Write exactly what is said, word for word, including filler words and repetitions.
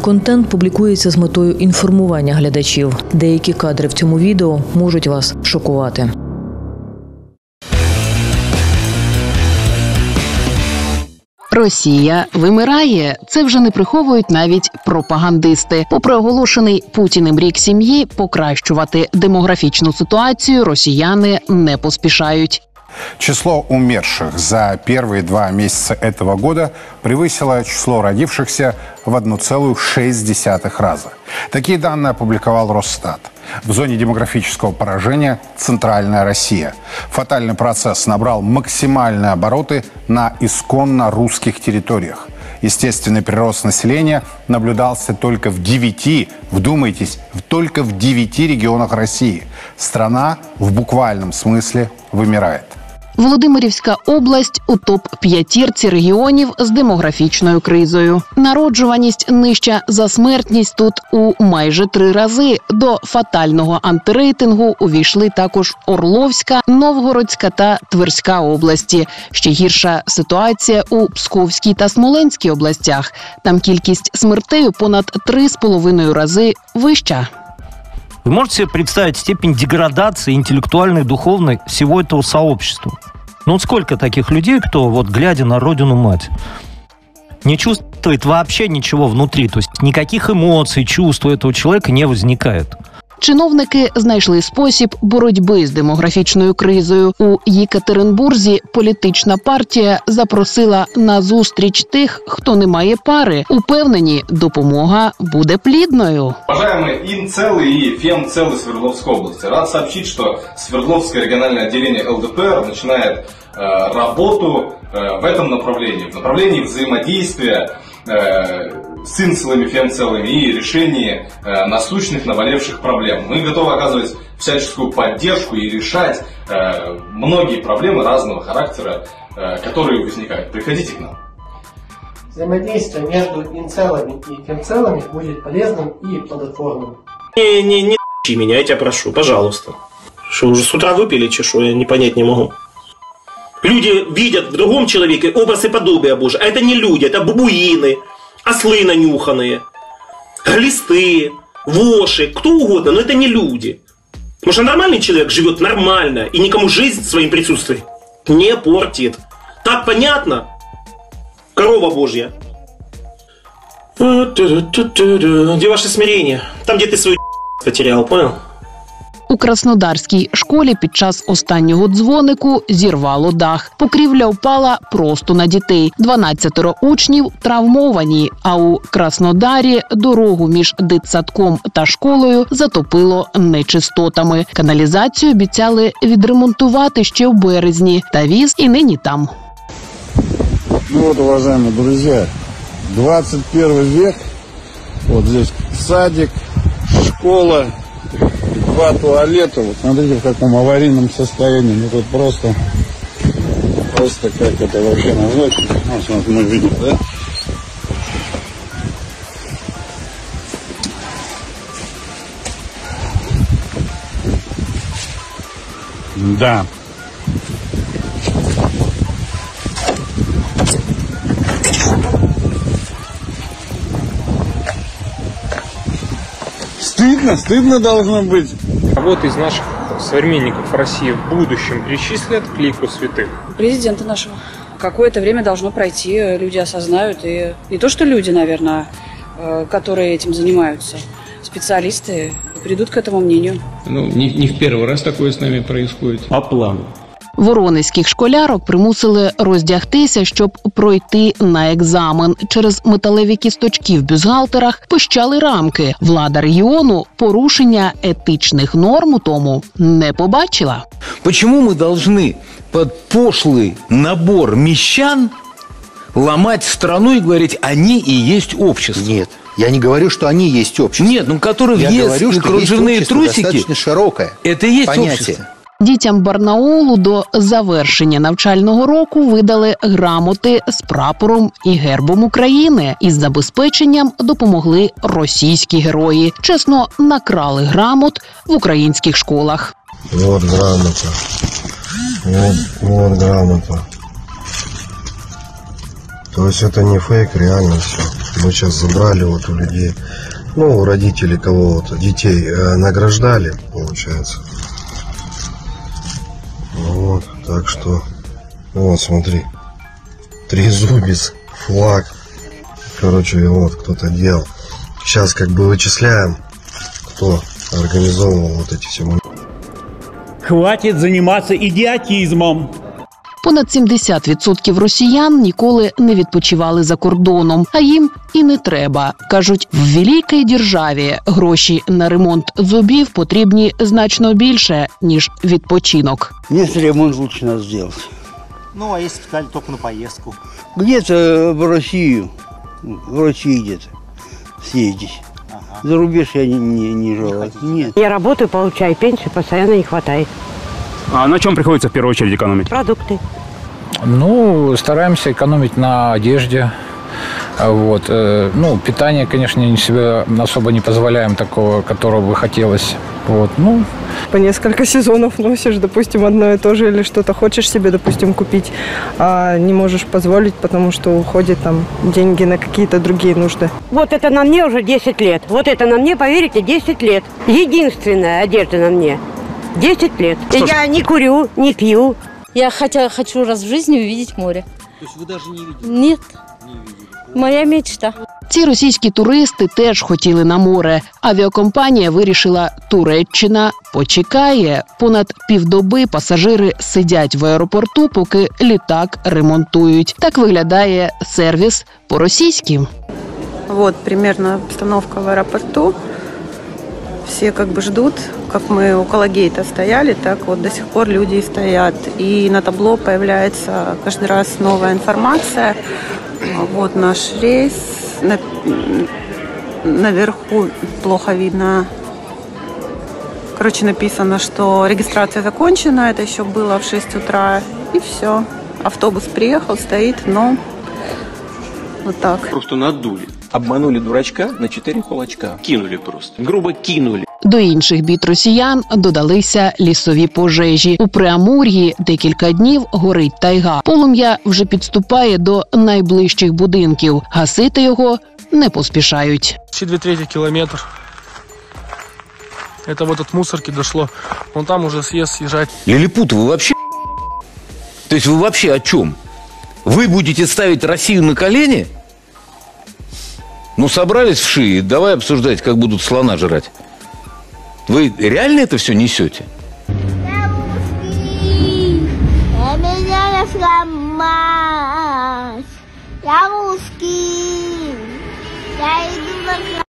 Контент публікується з метою інформування глядачів. Деякі кадри в цьому відео можуть вас шокувати. Росія вимирає. Це вже не приховують навіть пропагандисти. Попри оголошений Путіним рік сім'ї, покращувати демографічну ситуацію росіяни не поспішають. Число умерших за первые два месяца этого года превысило число родившихся в один целых шесть десятых раза. Такие данные опубликовал Росстат. В зоне демографического поражения Центральная Россия. Фатальный процесс набрал максимальные обороты на исконно русских территориях. Естественный прирост населения наблюдался только в девяти, вдумайтесь, только в девяти регионах России. Страна в буквальном смысле вымирает. Володимирівська область у топ-п'ятірці регіонів з демографічною кризою. Народжуваність нижча за смертність тут у майже три рази. До фатального антирейтингу увійшли також Орловська, Новгородська та Тверська області. Ще гірша ситуація у Псковській та Смоленській областях. Там кількість смертей у понад три з половиною рази вища. Вы можете себе представить степень деградации интеллектуальной, духовной всего этого сообщества? Ну вот сколько таких людей, кто, вот глядя на родину-мать, не чувствует вообще ничего внутри, то есть никаких эмоций, чувств у этого человека не возникает. Чиновники знайшли спосіб боротьби з демографічною кризою. У Єкатеринбурзі політична партія запросила на зустріч тих, хто не має пари. Упевнені, допомога буде плідною. Уважаемые инцелы и фемцелы Свердловской области, рад сообщить, что Свердловское региональное отделение эл дэ пэ эр начинает э, работу э, в этом направлении, в направлении взаимодействия э, с инцелами, фемцелами и решении э, насущных наболевших проблем. Мы готовы оказывать всяческую поддержку и решать э, многие проблемы разного характера, э, которые возникают. Приходите к нам. Взаимодействие между инцелами и фемцелами будет полезным и плодотворным. Не, не, не ***и меня, я тебя прошу, пожалуйста. Что, уже с утра выпили, чешу, я не понять не могу. Люди видят в другом человеке образ и подобие Божие, а это не люди, это бабуины, ослы нанюханные, глисты, воши, кто угодно, но это не люди. Потому что нормальный человек живет нормально и никому жизнь своим присутствием не портит. Так понятно? Корова Божья. Где ваше смирение? Там, где ты свою потерял, понял? У краснодарській школі під час останнього дзвонику зірвало дах. Покрівля впала просто на дітей. дванадцятеро учнів травмовані, а у Краснодарі дорогу між дитсадком та школою затопило нечистотами. Каналізацію обіцяли відремонтувати ще в березні. Та віз і нині там. Ну вот, уважаемые друзья, двадцать первый век, вот здесь садик, школа, два туалета, вот смотрите в каком аварийном состоянии, ну тут просто, просто как это вообще назвать, вот мы видим, да? Да. Стыдно, стыдно должно быть. Кого-то из наших современников в России в будущем причислят к лику святых? Президента нашего. Какое-то время должно пройти, люди осознают, и не то что люди, наверное, которые этим занимаются, специалисты придут к этому мнению. Ну, не, не в первый раз такое с нами происходит. По плану. Воронезьких школярок примусили роздягтися, щоб пройти на екзамен. Через металеві кісточки в бюстгальтерах пищали рамки. Влада регіону порушення етичних норм у тому не побачила. Почему мы должны под пошлый набор мещан ломать страну и говорить, они и есть общество? Нет. Я не говорю, что они есть общество. Нет, ну которые Я въезд говорю, и что кружевные есть трусики, достаточно широкое это и есть понятие. общество. Дітям Барнаулу до завершення навчального року видали грамоти з прапором і гербом України. Із забезпеченням допомогли російські герої. Чесно, накрали грамот в українських школах. Вот грамота. Вот, вот грамота. То есть это не фейк, реально все. Мы сейчас забрали вот у людей, ну, у родителей кого-то, детей э, награждали, получается. Вот, так что, вот, смотри, трезубец, флаг, короче, вот, кто-то делал. Сейчас как бы вычисляем, кто организовывал вот эти все моменты. Хватит заниматься ідіотизмом. Понад сімдесят відсотків росіян ніколи не відпочивали за кордоном, а їм і не треба. Кажуть, в великій державі гроші на ремонт зубів потрібні значно більше, ніж відпочинок. Если ремонт лучше надо сделать. Ну, а если сказали только на поездку? Где-то в Россию, в Россию где-то съездить. Ага. За рубеж я не, не, не желаю. Нет. Я работаю, получаю пенсию, постоянно не хватает. А на чем приходится в первую очередь экономить? Продукты. Ну, стараемся экономить на одежде. Вот. Ну, питание, конечно, себе особо не позволяем такого, которого бы хотелось. Вот. Ну. По несколько сезонов носишь, допустим, одно и то же, или что-то хочешь себе, допустим, купить, а не можешь позволить, потому что уходят там деньги на какие-то другие нужды. Вот это на мне уже десять лет. Вот это на мне, поверите, десять лет. Единственная одежда на мне. десять лет. И я не курю, не пью. Я хотя, хочу раз в жизни увидеть море. То есть вы даже не видели? Нет. Не видели. Моя мечта. Ці російські туристи теж хотіли на море. Авіакомпанія вирішила, Туреччина почекає. Понад півдоби пасажири сидять в аеропорту, поки літак ремонтують. Так виглядає сервіс по-російськи. Вот примерно обстановка в аэропорту. Все как бы ждут, как мы около гейта стояли, так вот до сих пор люди стоят. И на табло появляется каждый раз новая информация. Вот наш рейс. На, наверху плохо видно. Короче, написано, что регистрация закончена. Это еще было в шесть утра. И все. Автобус приехал, стоит, но вот так. Просто надули. Обманули дурачка на чотири кулачка. Кинули просто. Грубо кинули. До інших бід росіян додалися лісові пожежі. У Преамур'ї декілька днів горить тайга. Полум'я вже підступає до найближчих будинків. Гасити його не поспішають. Ще дві треті кілометр. Это вот от мусорки дошло. Вон там уже съезд съезжать. Лилипут, вы вообще... То есть вы вообще о чем? Вы будете ставить Россию на колени? Ну, собрались в шее, давай обсуждать, как будут слона жрать. Вы реально это все несете? Я русский, меня не сломать. Я русский, я иду на